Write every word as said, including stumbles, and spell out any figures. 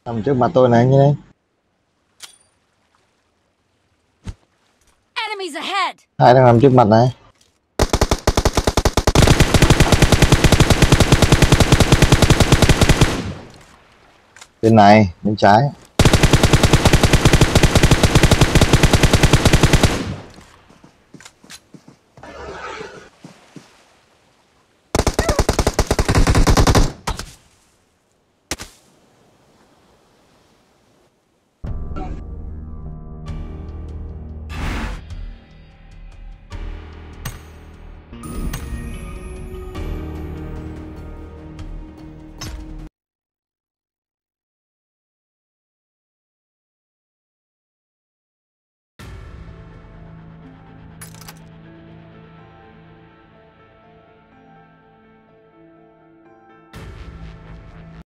Nằm trước mặt tôi này như này. Enemies ahead. Hai đang nằm trước mặt này. Bên này, bên trái.